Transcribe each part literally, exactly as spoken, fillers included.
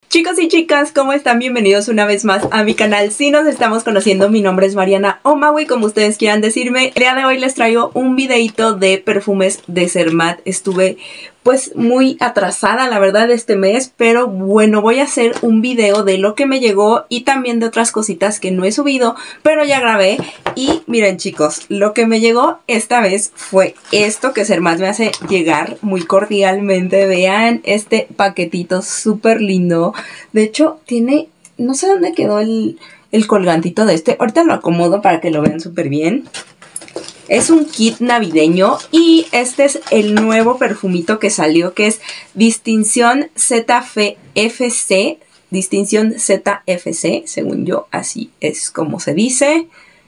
Chicos y chicas, ¿cómo están? Bienvenidos una vez más a mi canal. Si nos estamos conociendo, mi nombre es Mariana o Maui, como ustedes quieran decirme. El día de hoy les traigo un videito de perfumes de Zermatt. Estuve pues muy atrasada, la verdad, este mes, pero bueno, voy a hacer un video de lo que me llegó y también de otras cositas que no he subido, pero ya grabé. Y miren, chicos, lo que me llegó esta vez fue esto que Zermatt me hace llegar muy cordialmente. Vean este paquetito súper lindo. De hecho, tiene, no sé dónde quedó el, el colgantito de este. Ahorita lo acomodo para que lo vean súper bien. Es un kit navideño y este es el nuevo perfumito que salió, que es Distinción Z F C. Distinción Z F C, según yo, así es como se dice.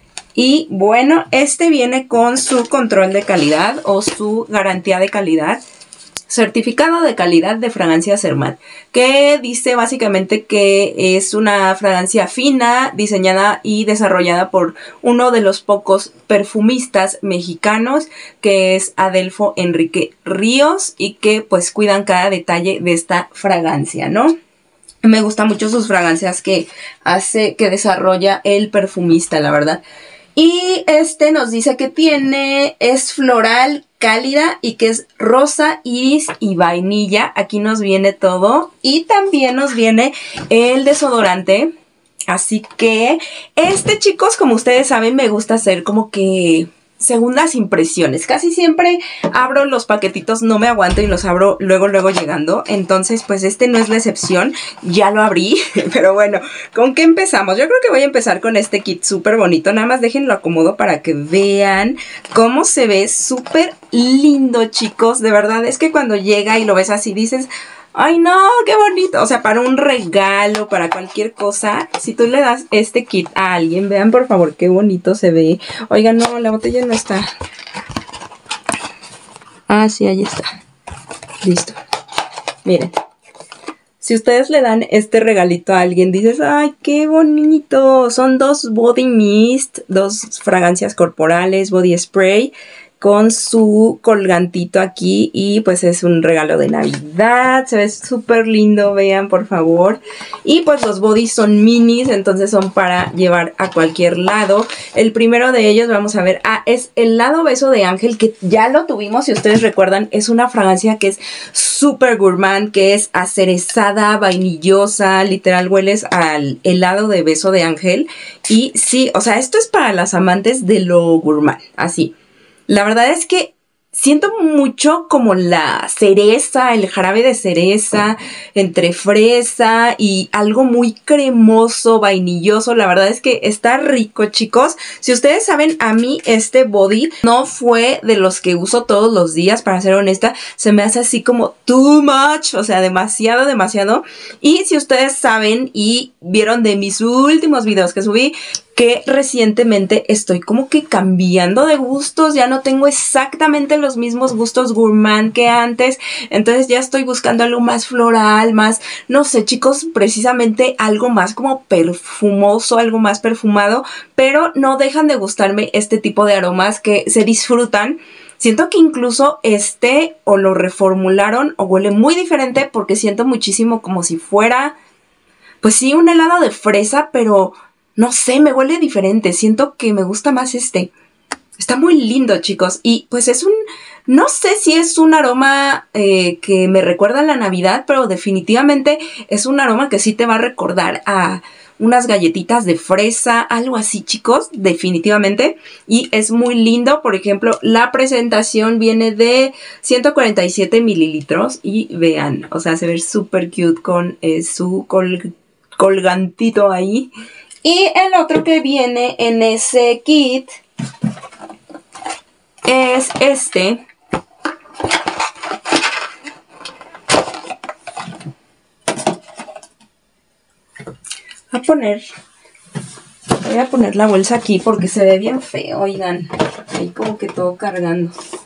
Y bueno, este viene con su control de calidad o su garantía de calidad. Certificado de calidad de fragancia Zermatt, que dice básicamente que es una fragancia fina, diseñada y desarrollada por uno de los pocos perfumistas mexicanos, que es Adelfo Enrique Ríos, y que pues cuidan cada detalle de esta fragancia, ¿no? Me gustan mucho sus fragancias que hace, que desarrolla el perfumista, la verdad. Y este nos dice que tiene, es floral, cálida y que es rosa, iris y vainilla. Aquí nos viene todo y también nos viene el desodorante. Así que este, chicos, como ustedes saben, me gusta hacer como que segundas impresiones. Casi siempre abro los paquetitos, no me aguanto y los abro luego, luego llegando. Entonces, pues este no es la excepción. Ya lo abrí, pero bueno, ¿con qué empezamos? Yo creo que voy a empezar con este kit súper bonito. Nada más déjenlo acomodo para que vean cómo se ve súper lindo, chicos. De verdad, es que cuando llega y lo ves así, dices... ¡ay, no! ¡Qué bonito! O sea, para un regalo, para cualquier cosa, si tú le das este kit a alguien, vean por favor qué bonito se ve. Oigan, no, la botella no está. Ah, sí, ahí está. Listo. Miren. Si ustedes le dan este regalito a alguien, dices, ¡ay, qué bonito! Son dos body mist, dos fragancias corporales, body spray, con su colgantito aquí y pues es un regalo de Navidad. Se ve súper lindo, vean por favor. Y pues los bodies son minis, entonces son para llevar a cualquier lado. El primero de ellos, vamos a ver, ah, es el Helado Beso de Ángel, que ya lo tuvimos, si ustedes recuerdan. Es una fragancia que es súper gourmand, que es acerezada, vainillosa, literal hueles al helado de beso de ángel. Y sí, o sea, esto es para las amantes de lo gourmand, así. La verdad es que siento mucho como la cereza, el jarabe de cereza, entre fresa y algo muy cremoso, vainilloso. La verdad es que está rico, chicos. Si ustedes saben, a mí este body no fue de los que uso todos los días, para ser honesta. Se me hace así como too much, o sea, demasiado, demasiado. Y si ustedes saben y vieron de mis últimos videos que subí, que recientemente estoy como que cambiando de gustos, ya no tengo exactamente los mismos gustos gourmand que antes, entonces ya estoy buscando algo más floral, más, no sé, chicos, precisamente algo más como perfumoso, algo más perfumado, pero no dejan de gustarme este tipo de aromas que se disfrutan. Siento que incluso este o lo reformularon o huele muy diferente, porque siento muchísimo como si fuera, pues sí, un helado de fresa, pero... no sé, me huele diferente. Siento que me gusta más este. Está muy lindo, chicos. Y pues es un... no sé si es un aroma eh, que me recuerda a la Navidad, pero definitivamente es un aroma que sí te va a recordar a unas galletitas de fresa, algo así, chicos, definitivamente. Y es muy lindo. Por ejemplo, la presentación viene de ciento cuarenta y siete mililitros. Y vean, o sea, se ve súper cute con eh, su col colgantito ahí. Y el otro que viene en ese kit es este. Voy a poner, voy a poner la bolsa aquí porque se ve bien feo, oigan. Ahí como que todo cargando.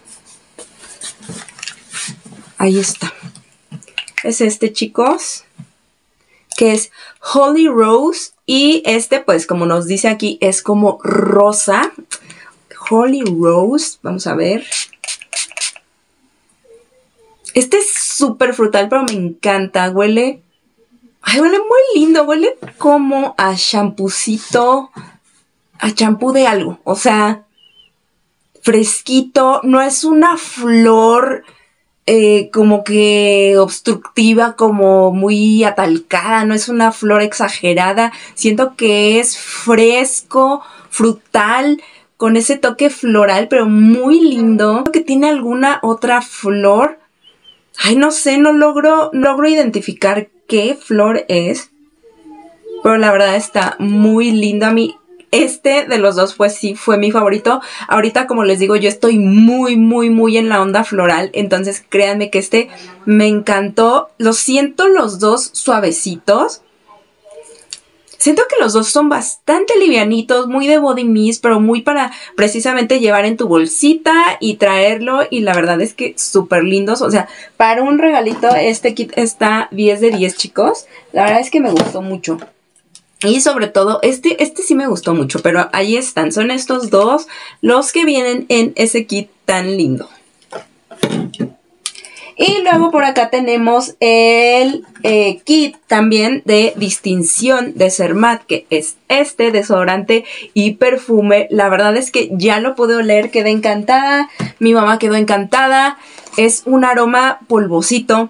Ahí está. Es este, chicos, que es Holy Rose. Y este, pues, como nos dice aquí, es como rosa. Holy Rose. Vamos a ver. Este es súper frutal, pero me encanta. Huele Ay, huele muy lindo, huele como a champucito, a champú de algo, o sea, fresquito, no es una flor eh, como que obstructiva, como muy atalcada, no es una flor exagerada, siento que es fresco, frutal, con ese toque floral, pero muy lindo, que tiene alguna otra flor. Ay, no sé, no logro, no logro identificar qué flor es, pero la verdad está muy lindo. A mí este de los dos pues sí fue mi favorito. Ahorita, como les digo, yo estoy muy, muy, muy en la onda floral, entonces créanme que este me encantó. Los siento los dos suavecitos. Siento que los dos son bastante livianitos, muy de body mist, pero muy para precisamente llevar en tu bolsita y traerlo. Y la verdad es que súper lindos. O sea, para un regalito este kit está diez de diez, chicos. La verdad es que me gustó mucho. Y sobre todo, este, este sí me gustó mucho, pero ahí están. Son estos dos los que vienen en ese kit tan lindo. Y luego por acá tenemos el eh, kit también de distinción de Zermatt, que es este desodorante y perfume. La verdad es que ya lo pude oler, quedé encantada, mi mamá quedó encantada. Es un aroma polvosito,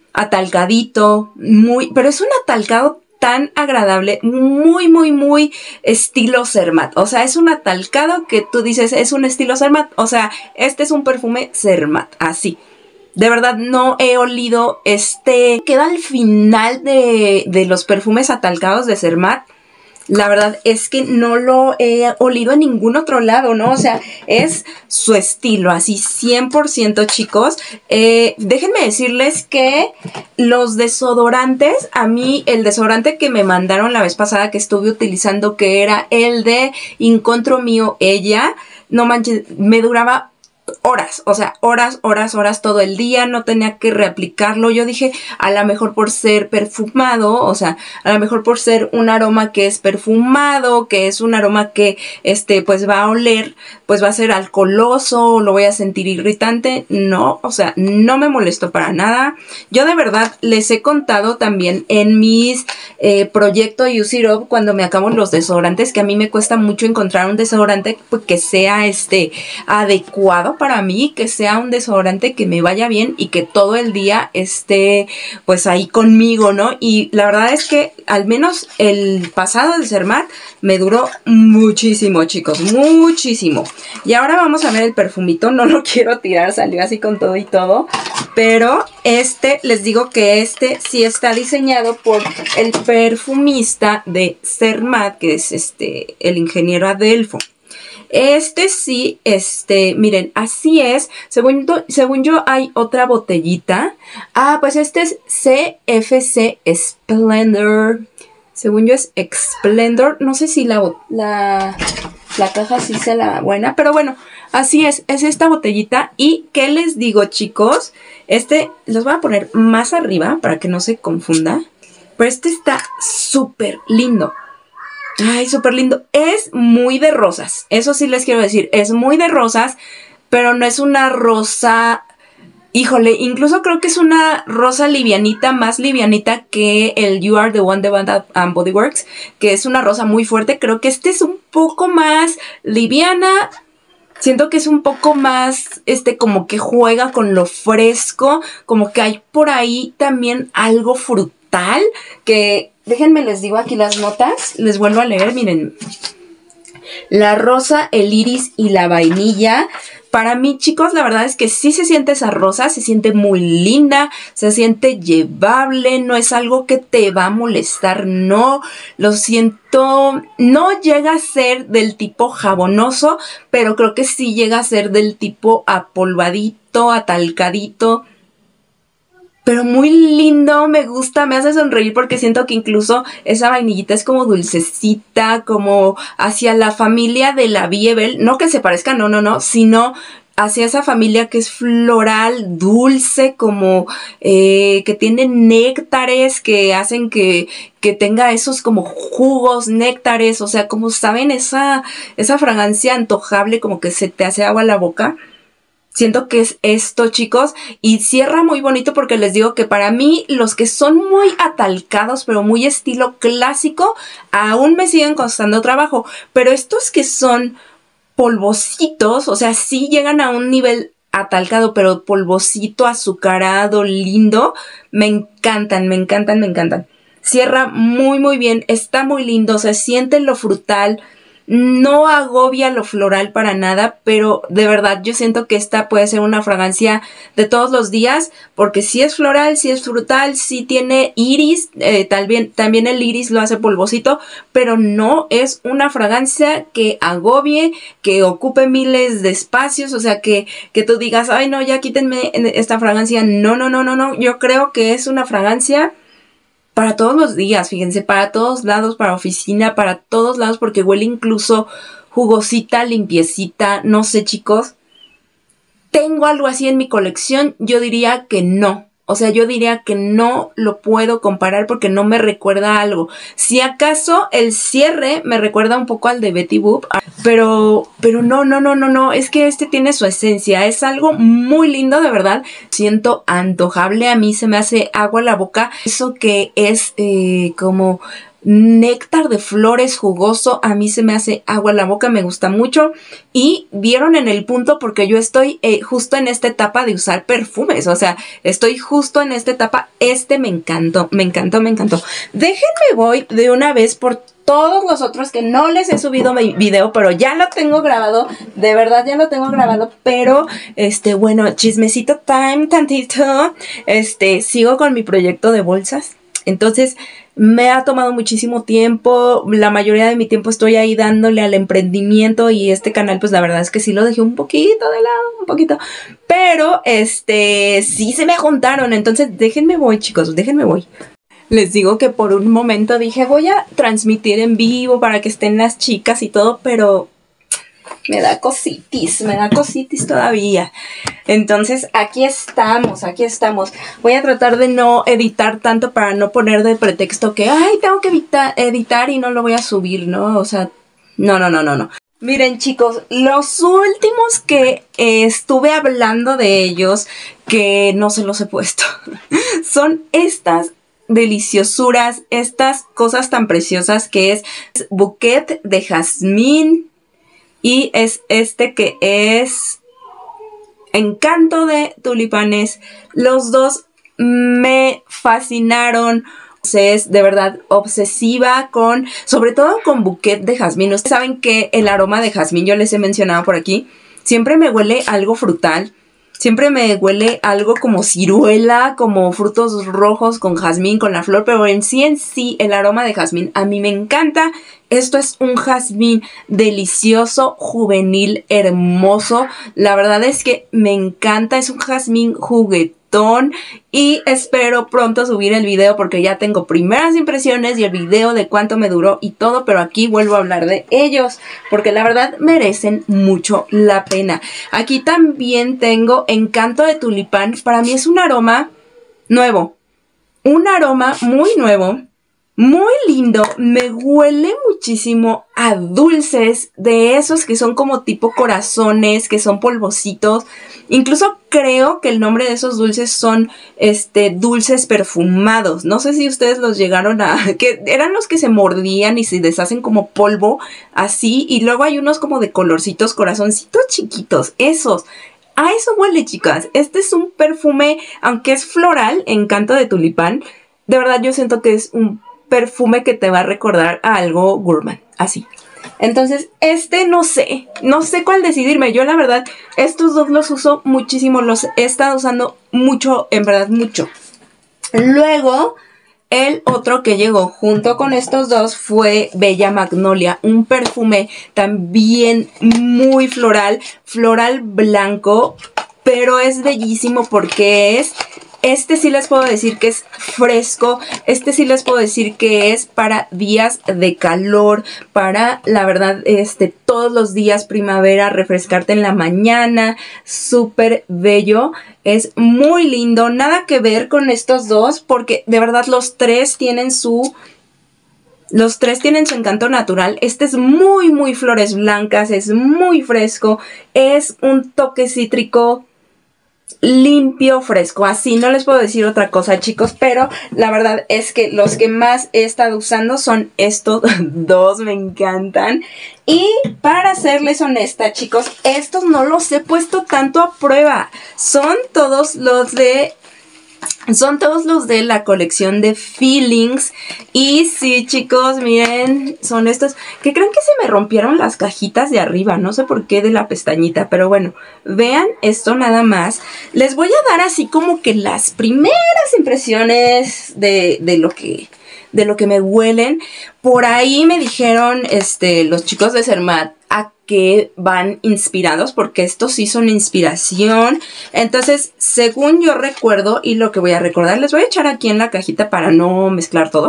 atalcadito, muy, pero es un atalcado tan agradable, muy, muy, muy estilo Zermatt. O sea, es un atalcado que tú dices, es un estilo Zermatt. O sea, este es un perfume Zermatt, así. De verdad no he olido este. Queda al final de, de los perfumes atalcados de Zermatt. La verdad es que no lo he olido en ningún otro lado, ¿no? O sea, es su estilo, así cien por ciento, chicos. Eh, déjenme decirles que los desodorantes, a mí el desodorante que me mandaron la vez pasada que estuve utilizando, que era el de Incontro Mío Ella, no manches, me duraba horas, o sea, horas, horas, horas todo el día, no tenía que reaplicarlo. Yo dije, a lo mejor por ser perfumado, o sea, a lo mejor por ser un aroma que es perfumado, que es un aroma que, este, pues va a oler, pues va a ser alcoholoso, lo voy a sentir irritante. No, o sea, no me molestó para nada. Yo de verdad les he contado también en mis eh, proyectos Use It Up, cuando me acabo los desodorantes, que a mí me cuesta mucho encontrar un desodorante pues, que sea, este, adecuado para mí, que sea un desodorante que me vaya bien y que todo el día esté pues ahí conmigo, ¿no? Y la verdad es que al menos el pasado de Zermatt me duró muchísimo, chicos, muchísimo. Y ahora vamos a ver el perfumito. No lo quiero tirar, salió así con todo y todo, pero este, les digo que este sí está diseñado por el perfumista de Zermatt, que es este el ingeniero Adelfo. Este sí, este, miren, así es. Según, según yo hay otra botellita. Ah, pues este es C F C Splendor. Según yo es Splendor. No sé si la, la, la caja sí sea la buena, pero bueno, así es. Es esta botellita. Y, ¿qué les digo, chicos? Este los voy a poner más arriba para que no se confunda. Pero este está súper lindo. Ay, súper lindo. Es muy de rosas. Eso sí les quiero decir. Es muy de rosas, pero no es una rosa... Híjole, incluso creo que es una rosa livianita, más livianita que el You Are The One de Bath and Body Works, que es una rosa muy fuerte. Creo que este es un poco más liviana. Siento que es un poco más, este, como que juega con lo fresco. Como que hay por ahí también algo frutal que... Déjenme les digo aquí las notas, les vuelvo a leer, miren. La rosa, el iris y la vainilla. Para mí, chicos, la verdad es que sí se siente esa rosa, se siente muy linda, se siente llevable, no es algo que te va a molestar, no, lo siento, no llega a ser del tipo jabonoso, pero creo que sí llega a ser del tipo apolvadito, atalcadito. Pero muy lindo, me gusta, me hace sonreír porque siento que incluso esa vainillita es como dulcecita, como hacia la familia de la Biebel. No que se parezca, no, no, no, sino hacia esa familia que es floral, dulce, como eh, que tiene néctares que hacen que, que tenga esos como jugos, néctares, o sea, como saben, esa, esa fragancia antojable, como que se te hace agua en la boca. Siento que es esto, chicos, y cierra muy bonito porque les digo que para mí los que son muy atalcados, pero muy estilo clásico, aún me siguen costando trabajo. Pero estos que son polvositos, o sea, sí llegan a un nivel atalcado, pero polvosito, azucarado, lindo, me encantan, me encantan, me encantan. Cierra muy, muy bien, está muy lindo, se siente lo frutal. No agobia lo floral para nada, pero de verdad yo siento que esta puede ser una fragancia de todos los días, porque si es floral, si es frutal, si tiene iris, eh, también, también el iris lo hace polvosito, pero no es una fragancia que agobie, que ocupe miles de espacios, o sea que, que tú digas, ay no, ya quítenme esta fragancia. No, no, no, no, no, yo creo que es una fragancia para todos los días, fíjense, para todos lados, para oficina, para todos lados, porque huele incluso jugosita, limpiecita, no sé, chicos. ¿Tengo algo así en mi colección? Yo diría que no. O sea, yo diría que no lo puedo comparar porque no me recuerda algo. Si acaso el cierre me recuerda un poco al de Betty Boop, pero, pero no, no, no, no, no. Es que este tiene su esencia. Es algo muy lindo, de verdad. Siento antojable. A mí se me hace agua en la boca. Eso que es eh, como néctar de flores jugoso, a mí se me hace agua en la boca, me gusta mucho. Y vieron en el punto porque yo estoy eh, justo en esta etapa de usar perfumes, o sea, estoy justo en esta etapa. Este me encantó, me encantó, me encantó. Déjenme voy de una vez por todos los otros que no les he subido mi video, pero ya lo tengo grabado, de verdad ya lo tengo grabado, pero este, bueno, chismecito time, tantito, este, sigo con mi proyecto de bolsas. Entonces me ha tomado muchísimo tiempo, la mayoría de mi tiempo estoy ahí dándole al emprendimiento y este canal pues la verdad es que sí lo dejé un poquito de lado, un poquito, pero este sí se me juntaron, entonces déjenme voy, chicos, déjenme voy. Les digo que por un momento dije voy a transmitir en vivo para que estén las chicas y todo, pero me da cositis, me da cositis todavía. Entonces aquí estamos, aquí estamos. Voy a tratar de no editar tanto para no poner de pretexto que, ay, tengo que editar, editar y no lo voy a subir, ¿no? O sea, no, no, no, no, no. Miren, chicos, los últimos que eh, estuve hablando de ellos, que no se los he puesto, son estas deliciosuras, estas cosas tan preciosas que es Bouquet de Jazmín. Y es este que es Encanto de Tulipanes. Los dos me fascinaron. Es de verdad obsesiva con, sobre todo con Bouquet de Jazmín. Ustedes saben que el aroma de jazmín, yo les he mencionado por aquí, siempre me huele algo frutal. Siempre me huele algo como ciruela, como frutos rojos con jazmín, con la flor, pero en sí en sí el aroma de jazmín a mí me encanta. Esto es un jazmín delicioso, juvenil, hermoso. La verdad es que me encanta, es un jazmín juguetón y espero pronto subir el video porque ya tengo primeras impresiones y el video de cuánto me duró y todo, pero aquí vuelvo a hablar de ellos porque la verdad merecen mucho la pena. Aquí también tengo Encanto de Tulipán. Para mí es un aroma nuevo, un aroma muy nuevo, muy lindo. Me huele muchísimo a dulces, de esos que son como tipo corazones, que son polvositos. Incluso creo que el nombre de esos dulces son este dulces perfumados. No sé si ustedes los llegaron a... que eran los que se mordían y se deshacen como polvo, así. Y luego hay unos como de colorcitos, corazoncitos chiquitos, esos. A eso huele, chicas. Este es un perfume, aunque es floral, Encanto de Tulipán. De verdad yo siento que es un perfume que te va a recordar a algo gourmand, así. Entonces, este no sé, no sé cuál decidirme. Yo la verdad, estos dos los uso muchísimo, los he estado usando mucho, en verdad mucho. Luego, el otro que llegó junto con estos dos fue Bella Magnolia, un perfume también muy floral, floral blanco, pero es bellísimo porque es... Este sí les puedo decir que es fresco, este sí les puedo decir que es para días de calor, para, la verdad, este, todos los días primavera, refrescarte en la mañana, súper bello, es muy lindo, nada que ver con estos dos, porque de verdad los tres tienen su... Los tres tienen su encanto natural. Este es muy, muy flores blancas, es muy fresco, es un toque cítrico limpio, fresco. Así no les puedo decir otra cosa, chicos, pero la verdad es que los que más he estado usando son estos dos, me encantan. Y para serles honesta, chicos, estos no los he puesto tanto a prueba. Son todos los de... Son todos los de la colección de Feelings. Y sí, chicos, miren, son estos que creen que se me rompieron las cajitas de arriba. No sé por qué de la pestañita, pero bueno, vean esto nada más. Les voy a dar así como que las primeras impresiones de, de lo que... de lo que me huelen. Por ahí me dijeron este, los chicos de Zermatt a qué van inspirados, porque estos sí son inspiración. Entonces, según yo recuerdo, y lo que voy a recordar, les voy a echar aquí en la cajita para no mezclar todo.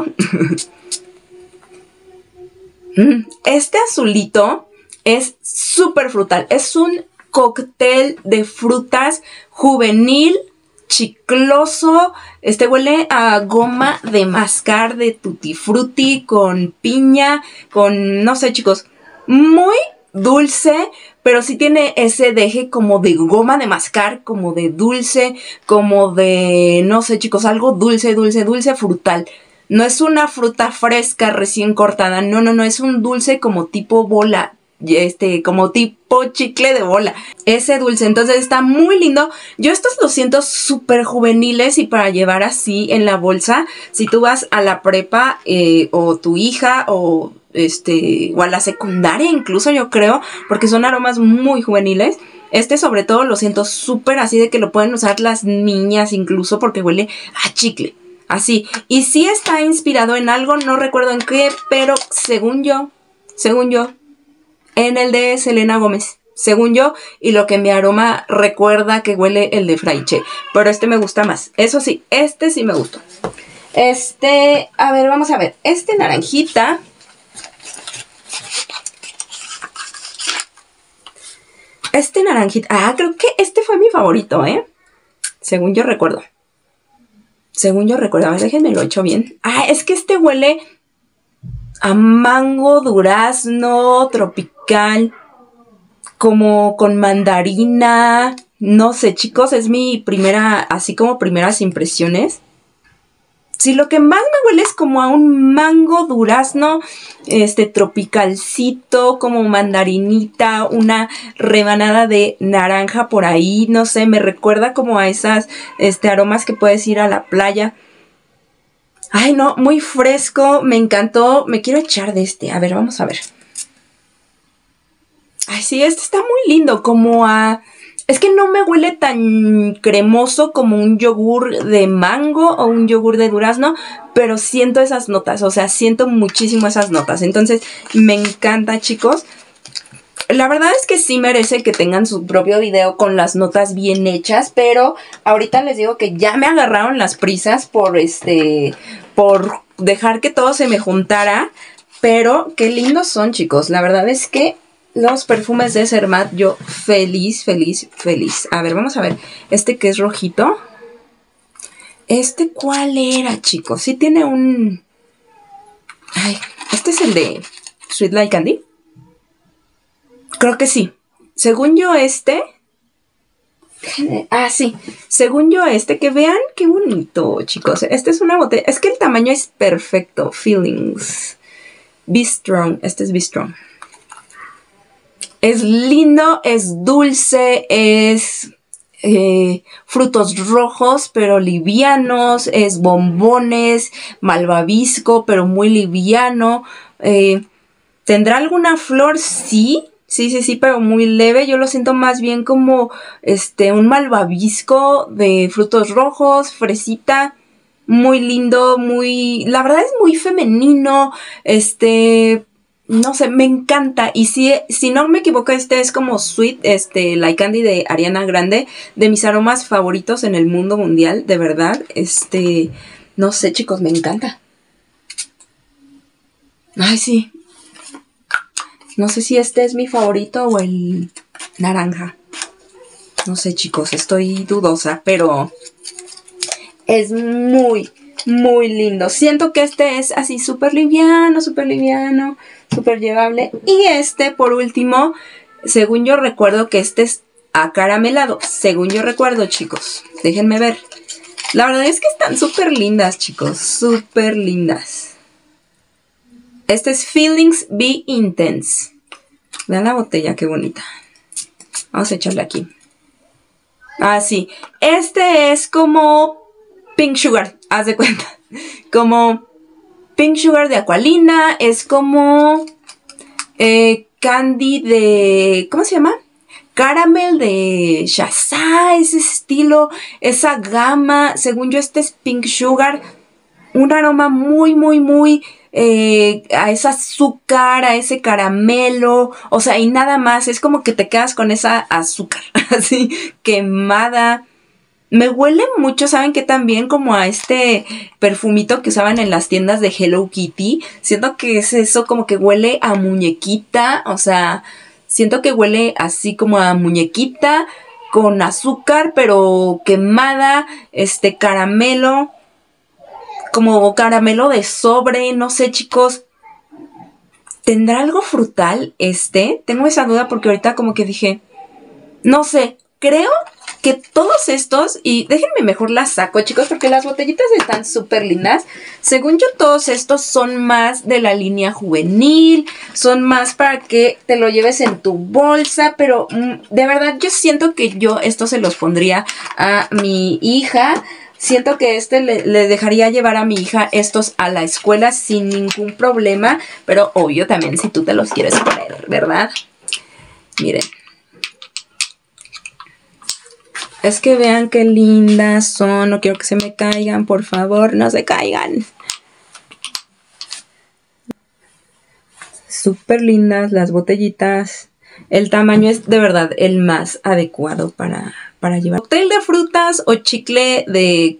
Este azulito es súper frutal. Es un cóctel de frutas juvenil, chicloso. Este huele a goma de mascar de tutti frutti con piña, con, no sé, chicos, muy dulce, pero sí tiene ese deje como de goma de mascar, como de dulce, como de, no sé, chicos, algo dulce, dulce, dulce, frutal. No es una fruta fresca recién cortada, no, no, no, es un dulce como tipo bola, este, como tipo chicle de bola, ese dulce. Entonces está muy lindo. Yo estos los siento súper juveniles y para llevar así en la bolsa, si tú vas a la prepa eh, o tu hija o este o a la secundaria incluso, yo creo, porque son aromas muy juveniles. Este sobre todo lo siento súper así de que lo pueden usar las niñas incluso, porque huele a chicle, así. Y sí está inspirado en algo, no recuerdo en qué, pero según yo, según yo en el de Selena Gómez, según yo, y lo que mi aroma recuerda que huele el de Fraiche, pero este me gusta más. Eso sí, este sí me gustó. Este, a ver, vamos a ver, este naranjita. Este naranjita, ah, creo que este fue mi favorito, ¿eh? Según yo recuerdo. Según yo recuerdo, a ver, déjenme lo echo bien. Ah, es que este huele a mango, durazno, tropical, como con mandarina. No sé, chicos, es mi primera, así como primeras impresiones. Sí, lo que más me huele es como a un mango, durazno, este, tropicalcito, como mandarinita, una rebanada de naranja por ahí, no sé, me recuerda como a esas, este, aromas que puedes ir a la playa. Ay, no, muy fresco, me encantó, me quiero echar de este, a ver, vamos a ver. Ay, sí, este está muy lindo, como a... Es que no me huele tan cremoso como un yogur de mango o un yogur de durazno, pero siento esas notas, o sea, siento muchísimo esas notas. Entonces, me encanta, chicos. La verdad es que sí merece que tengan su propio video con las notas bien hechas, pero ahorita les digo que ya me agarraron las prisas por este, por dejar que todo se me juntara, pero qué lindos son, chicos. La verdad es que los perfumes de Zermatt, yo feliz, feliz, feliz. A ver, vamos a ver. Este que es rojito. ¿Este cuál era, chicos? Sí tiene un... Ay, este es el de Sweet Like Candy. Creo que sí. Según yo este... Ah, sí. Según yo este, que vean qué bonito, chicos. Este es una botella. Es que el tamaño es perfecto. Feelings. Be Strong. Este es Be Strong. Es lindo, es dulce, es eh, frutos rojos, pero livianos, es bombones, malvavisco, pero muy liviano. Eh, ¿Tendrá alguna flor? Sí, sí, sí, sí, pero muy leve. Yo lo siento más bien como este, un malvavisco de frutos rojos, fresita. Muy lindo, muy... La verdad es muy femenino, este... No sé, me encanta. Y si, si no me equivoco, este es como Sweet, este, Like Candy de Ariana Grande. De mis aromas favoritos en el mundo mundial, de verdad. Este, no sé, chicos, me encanta. Ay, sí. No sé si este es mi favorito o el naranja. No sé, chicos, estoy dudosa, pero es muy, muy lindo. Siento que este es así súper liviano, súper liviano. Súper llevable. Y este, por último, según yo recuerdo que este es acaramelado, según yo recuerdo, chicos. Déjenme ver. La verdad es que están súper lindas, chicos, súper lindas. Este es Feelings Be Intense. Vean la botella, qué bonita. Vamos a echarle aquí. Ah, sí. Este es como Pink Sugar, haz de cuenta. Como Pink Sugar de Aqualina. Es como eh, Candy de... ¿Cómo se llama? Caramel de Shazaa, ese estilo, esa gama. Según yo, este es Pink Sugar. Un aroma muy, muy, muy... Eh, a ese azúcar, a ese caramelo, o sea, y nada más, es como que te quedas con esa azúcar, así, quemada. Me huele mucho, ¿saben qué? También como a este perfumito que usaban en las tiendas de Hello Kitty. Siento que es eso, como que huele a muñequita, o sea, siento que huele así como a muñequita, con azúcar, pero quemada, este caramelo. Como caramelo de sobre, no sé, chicos. ¿Tendrá algo frutal este? Tengo esa duda porque ahorita como que dije... No sé, creo que todos estos... Y déjenme mejor las saco, chicos, porque las botellitas están súper lindas. Según yo, todos estos son más de la línea juvenil. Son más para que te lo lleves en tu bolsa. Pero mmm, de verdad yo siento que yo esto se los pondría a mi hija... Siento que este le, le dejaría llevar a mi hija estos a la escuela sin ningún problema. Pero obvio también si tú te los quieres poner, ¿verdad? Miren. Es que vean qué lindas son. No quiero que se me caigan, por favor. No se caigan. Súper lindas las botellitas. El tamaño es de verdad el más adecuado para, para llevar. Cóctel de frutas o chicle de,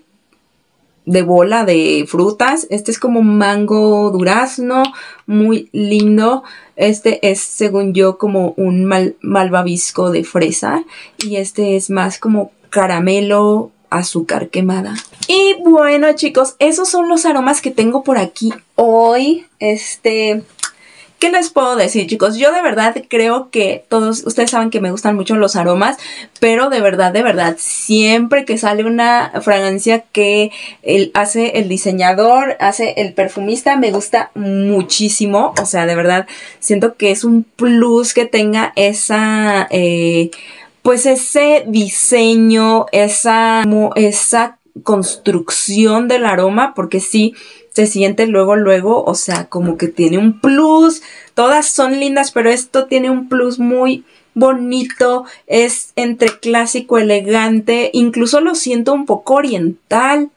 de bola de frutas. Este es como mango durazno, muy lindo. Este es, según yo, como un mal, malvavisco de fresa. Y este es más como caramelo, azúcar quemada. Y bueno, chicos, esos son los aromas que tengo por aquí hoy. Este... ¿Qué les puedo decir, chicos? Yo de verdad creo que todos, ustedes saben que me gustan mucho los aromas, pero de verdad, de verdad, siempre que sale una fragancia que el, hace el diseñador, hace el perfumista, me gusta muchísimo. O sea, de verdad, siento que es un plus que tenga esa, eh, pues ese diseño, esa, como esa construcción del aroma, porque sí... Se siente luego, luego, o sea, como que tiene un plus. Todas son lindas, pero esto tiene un plus muy bonito. Es entre clásico, elegante. Incluso lo siento un poco oriental.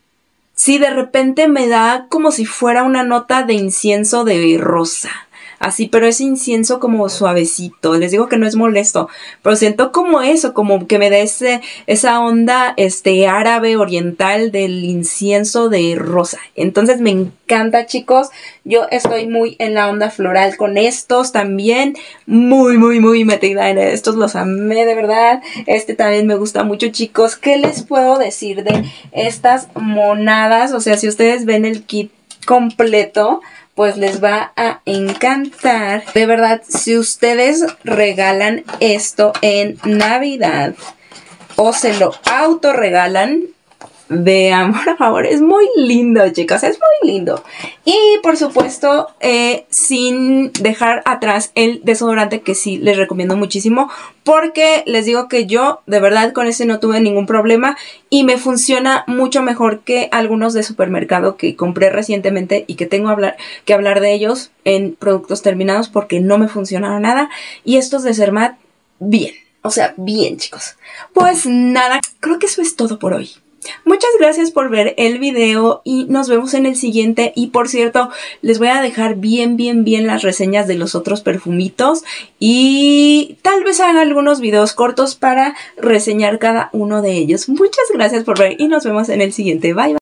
Sí, de repente me da como si fuera una nota de incienso de rosa. Así, pero es incienso como suavecito. Les digo que no es molesto, pero siento como eso, como que me da ese, esa onda este, árabe, oriental del incienso de rosa. Entonces me encanta, chicos. Yo estoy muy en la onda floral con estos también. Muy, muy, muy metida en estos. Los amé, de verdad. Este también me gusta mucho, chicos. ¿Qué les puedo decir de estas monadas? O sea, si ustedes ven el kit completo... pues les va a encantar. De verdad, si ustedes regalan esto en Navidad o se lo autorregalan, vean, por favor, es muy lindo, chicos, es muy lindo. Y por supuesto, eh, sin dejar atrás el desodorante, que sí les recomiendo muchísimo, porque les digo que yo de verdad con ese no tuve ningún problema y me funciona mucho mejor que algunos de supermercado que compré recientemente y que tengo hablar, que hablar de ellos en productos terminados porque no me funcionaron nada. Y estos de Zermatt, bien, o sea, bien, chicos. Pues nada, creo que eso es todo por hoy. Muchas gracias por ver el video y nos vemos en el siguiente. Y por cierto, les voy a dejar bien, bien, bien las reseñas de los otros perfumitos. Y tal vez haga algunos videos cortos para reseñar cada uno de ellos. Muchas gracias por ver y nos vemos en el siguiente. Bye, bye.